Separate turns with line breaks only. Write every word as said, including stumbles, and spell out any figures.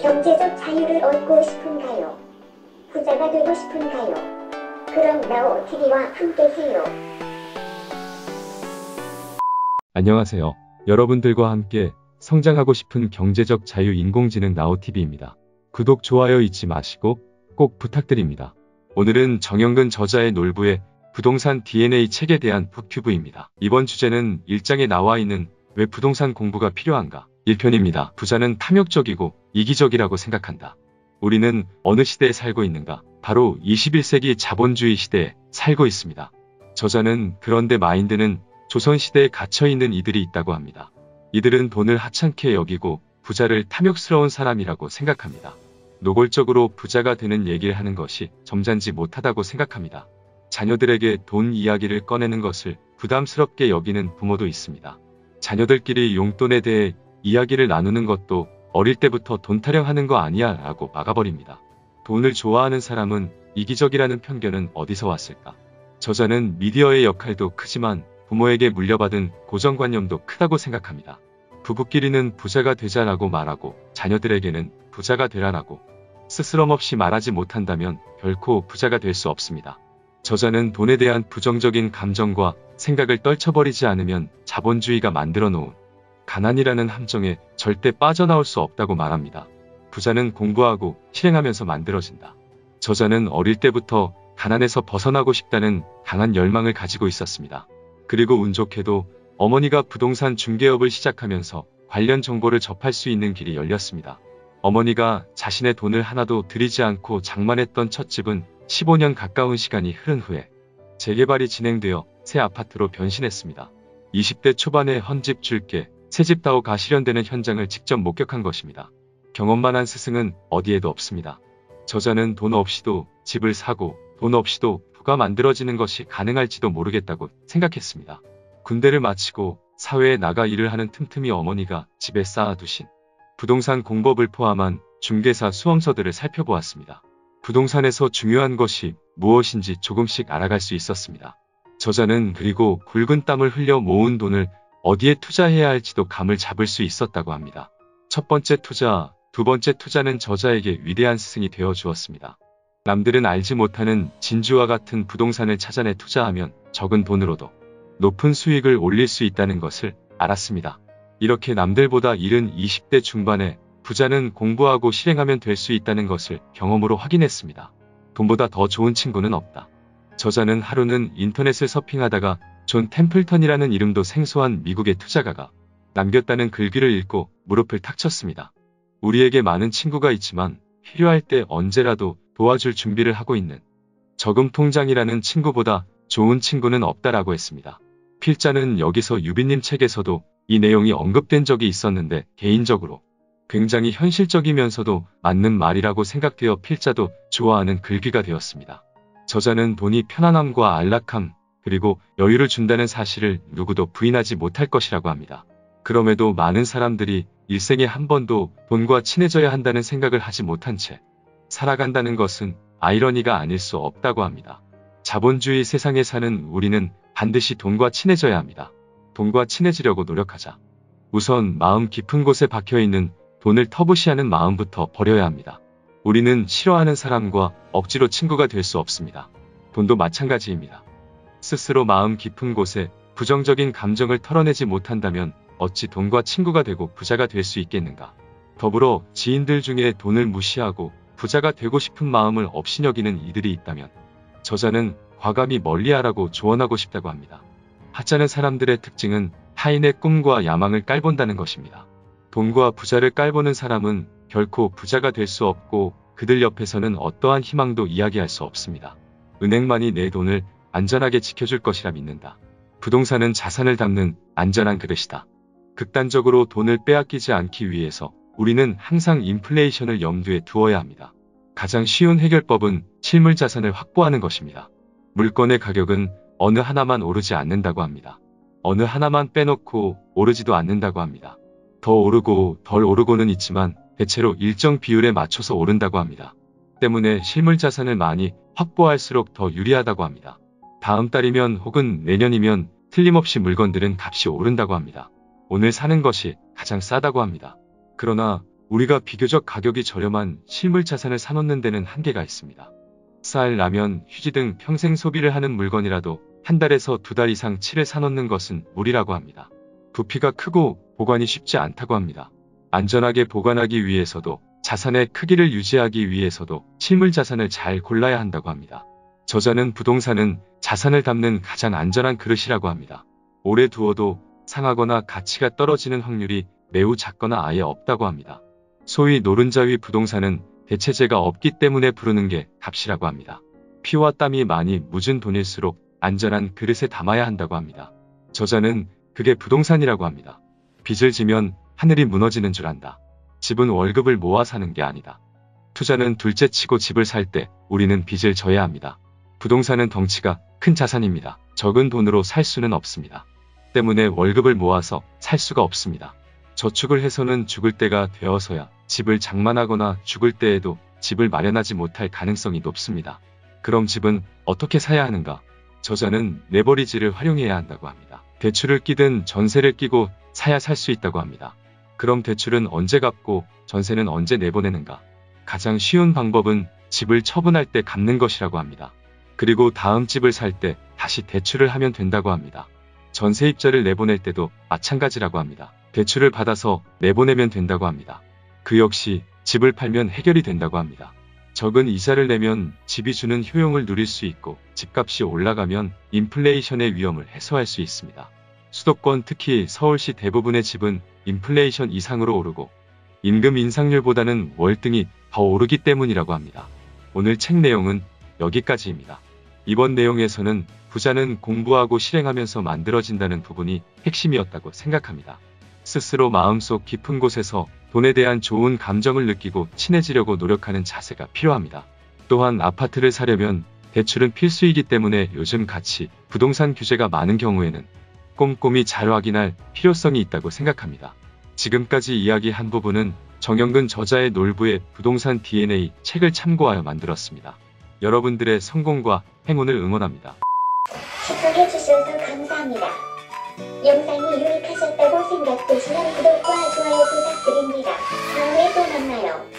경제적 자유를 얻고 싶은가요? 부자가 되고 싶은가요? 그럼 나우티비와 함께해요.
안녕하세요. 여러분들과 함께 성장하고 싶은 경제적 자유 인공지능 나우티비입니다. 구독, 좋아요 잊지 마시고 꼭 부탁드립니다. 오늘은 정영근 저자의 놀부의 부동산 디엔에이 책에 대한 북큐브입니다. 이번 주제는 일장에 나와 있는 왜 부동산 공부가 필요한가? 일 편입니다. 부자는 탐욕적이고 이기적이라고 생각한다. 우리는 어느 시대에 살고 있는가? 바로 이십일 세기 자본주의 시대에 살고 있습니다. 저자는 그런데 마인드는 조선시대에 갇혀있는 이들이 있다고 합니다. 이들은 돈을 하찮게 여기고 부자를 탐욕스러운 사람이라고 생각합니다. 노골적으로 부자가 되는 얘기를 하는 것이 점잖지 못하다고 생각합니다. 자녀들에게 돈 이야기를 꺼내는 것을 부담스럽게 여기는 부모도 있습니다. 자녀들끼리 용돈에 대해 이야기를 나누는 것도 어릴 때부터 돈 타령하는 거 아니야 라고 막아버립니다. 돈을 좋아하는 사람은 이기적이라는 편견은 어디서 왔을까? 저자는 미디어의 역할도 크지만 부모에게 물려받은 고정관념도 크다고 생각합니다. 부부끼리는 부자가 되자라고 말하고 자녀들에게는 부자가 되라라고 스스럼 없이 말하지 못한다면 결코 부자가 될 수 없습니다. 저자는 돈에 대한 부정적인 감정과 생각을 떨쳐버리지 않으면 자본주의가 만들어 놓은 가난이라는 함정에 절대 빠져나올 수 없다고 말합니다. 부자는 공부하고 실행하면서 만들어진다. 저자는 어릴 때부터 가난에서 벗어나고 싶다는 강한 열망을 가지고 있었습니다. 그리고 운 좋게도 어머니가 부동산 중개업을 시작하면서 관련 정보를 접할 수 있는 길이 열렸습니다. 어머니가 자신의 돈을 하나도 들이지 않고 장만했던 첫 집은 십오 년 가까운 시간이 흐른 후에 재개발이 진행되어 새 아파트로 변신했습니다. 이십 대 초반에 헌집 줄게 새집 다오가 실현되는 현장을 직접 목격한 것입니다. 경험만한 스승은 어디에도 없습니다. 저자는 돈 없이도 집을 사고 돈 없이도 부가 만들어지는 것이 가능할지도 모르겠다고 생각했습니다. 군대를 마치고 사회에 나가 일을 하는 틈틈이 어머니가 집에 쌓아두신 부동산 공법을 포함한 중개사 수험서들을 살펴보았습니다. 부동산에서 중요한 것이 무엇인지 조금씩 알아갈 수 있었습니다. 저자는 그리고 굵은 땀을 흘려 모은 돈을 어디에 투자해야 할지도 감을 잡을 수 있었다고 합니다. 첫 번째 투자, 두 번째 투자는 저자에게 위대한 스승이 되어 주었습니다. 남들은 알지 못하는 진주와 같은 부동산을 찾아내 투자하면 적은 돈으로도 높은 수익을 올릴 수 있다는 것을 알았습니다. 이렇게 남들보다 이른 이십 대 중반에 부자는 공부하고 실행하면 될 수 있다는 것을 경험으로 확인했습니다. 돈보다 더 좋은 친구는 없다. 저자는 하루는 인터넷을 서핑하다가 존 템플턴이라는 이름도 생소한 미국의 투자가가 남겼다는 글귀를 읽고 무릎을 탁 쳤습니다. 우리에게 많은 친구가 있지만 필요할 때 언제라도 도와줄 준비를 하고 있는 저금통장이라는 친구보다 좋은 친구는 없다라고 했습니다. 필자는 여기서 유빈님 책에서도 이 내용이 언급된 적이 있었는데 개인적으로 굉장히 현실적이면서도 맞는 말이라고 생각되어 필자도 좋아하는 글귀가 되었습니다. 저자는 돈이 편안함과 안락함 그리고 여유를 준다는 사실을 누구도 부인하지 못할 것이라고 합니다. 그럼에도 많은 사람들이 일생에 한 번도 돈과 친해져야 한다는 생각을 하지 못한 채 살아간다는 것은 아이러니가 아닐 수 없다고 합니다. 자본주의 세상에 사는 우리는 반드시 돈과 친해져야 합니다. 돈과 친해지려고 노력하자. 우선 마음 깊은 곳에 박혀있는 돈을 터부시하는 마음부터 버려야 합니다. 우리는 싫어하는 사람과 억지로 친구가 될 수 없습니다. 돈도 마찬가지입니다. 스스로 마음 깊은 곳에 부정적인 감정을 털어내지 못한다면 어찌 돈과 친구가 되고 부자가 될 수 있겠는가. 더불어 지인들 중에 돈을 무시하고 부자가 되고 싶은 마음을 업신여기는 이들이 있다면 저자는 과감히 멀리하라고 조언하고 싶다고 합니다. 하찮은 사람들의 특징은 타인의 꿈과 야망을 깔본다는 것입니다. 돈과 부자를 깔보는 사람은 결코 부자가 될 수 없고 그들 옆에서는 어떠한 희망도 이야기할 수 없습니다. 은행만이 내 돈을 안전하게 지켜줄 것이라 믿는다. 부동산은 자산을 담는 안전한 그릇이다. 극단적으로 돈을 빼앗기지 않기 위해서 우리는 항상 인플레이션을 염두에 두어야 합니다. 가장 쉬운 해결법은 실물 자산을 확보하는 것입니다. 물건의 가격은 어느 하나만 오르지 않는다고 합니다. 어느 하나만 빼놓고 오르지도 않는다고 합니다. 더 오르고 덜 오르고는 있지만 대체로 일정 비율에 맞춰서 오른다고 합니다. 때문에 실물 자산을 많이 확보할수록 더 유리하다고 합니다. 다음 달이면 혹은 내년이면 틀림없이 물건들은 값이 오른다고 합니다. 오늘 사는 것이 가장 싸다고 합니다. 그러나 우리가 비교적 가격이 저렴한 실물 자산을 사놓는 데는 한계가 있습니다. 쌀, 라면, 휴지 등 평생 소비를 하는 물건이라도 한 달에서 두 달 이상 칠을 사놓는 것은 무리라고 합니다. 부피가 크고 보관이 쉽지 않다고 합니다. 안전하게 보관하기 위해서도 자산의 크기를 유지하기 위해서도 실물 자산을 잘 골라야 한다고 합니다. 저자는 부동산은 자산을 담는 가장 안전한 그릇이라고 합니다. 오래 두어도 상하거나 가치가 떨어지는 확률이 매우 작거나 아예 없다고 합니다. 소위 노른자위 부동산은 대체재가 없기 때문에 부르는 게 값이라고 합니다. 피와 땀이 많이 묻은 돈일수록 안전한 그릇에 담아야 한다고 합니다. 저자는 그게 부동산이라고 합니다. 빚을 지면 하늘이 무너지는 줄 안다. 집은 월급을 모아 사는 게 아니다. 투자는 둘째치고 집을 살 때 우리는 빚을 져야 합니다. 부동산은 덩치가 큰 자산입니다. 적은 돈으로 살 수는 없습니다. 때문에 월급을 모아서 살 수가 없습니다. 저축을 해서는 죽을 때가 되어서야 집을 장만하거나 죽을 때에도 집을 마련하지 못할 가능성이 높습니다. 그럼 집은 어떻게 사야 하는가? 저자는 레버리지를 활용해야 한다고 합니다. 대출을 끼든 전세를 끼고 사야 살 수 있다고 합니다. 그럼 대출은 언제 갚고 전세는 언제 내보내는가? 가장 쉬운 방법은 집을 처분할 때 갚는 것이라고 합니다. 그리고 다음 집을 살 때 다시 대출을 하면 된다고 합니다. 전세입자를 내보낼 때도 마찬가지라고 합니다. 대출을 받아서 내보내면 된다고 합니다. 그 역시 집을 팔면 해결이 된다고 합니다. 적은 이자를 내면 집이 주는 효용을 누릴 수 있고 집값이 올라가면 인플레이션의 위험을 해소할 수 있습니다. 수도권 특히 서울시 대부분의 집은 인플레이션 이상으로 오르고 임금 인상률보다는 월등히 더 오르기 때문이라고 합니다. 오늘 책 내용은 여기까지입니다. 이번 내용에서는 부자는 공부하고 실행하면서 만들어진다는 부분이 핵심이었다고 생각합니다. 스스로 마음속 깊은 곳에서 돈에 대한 좋은 감정을 느끼고 친해지려고 노력하는 자세가 필요합니다. 또한 아파트를 사려면 대출은 필수이기 때문에 요즘 같이 부동산 규제가 많은 경우에는 꼼꼼히 잘 확인할 필요성이 있다고 생각합니다. 지금까지 이야기한 부분은 정영근 저자의 놀부의 부동산 디엔에이 책을 참고하여 만들었습니다. 여러분들의 성공과 행운을 응원합니다.
시청해주셔서 감사합니다. 영상이 유익하셨다고 생각되시면 구독과 좋아요 부탁드립니다. 다음에 또 만나요.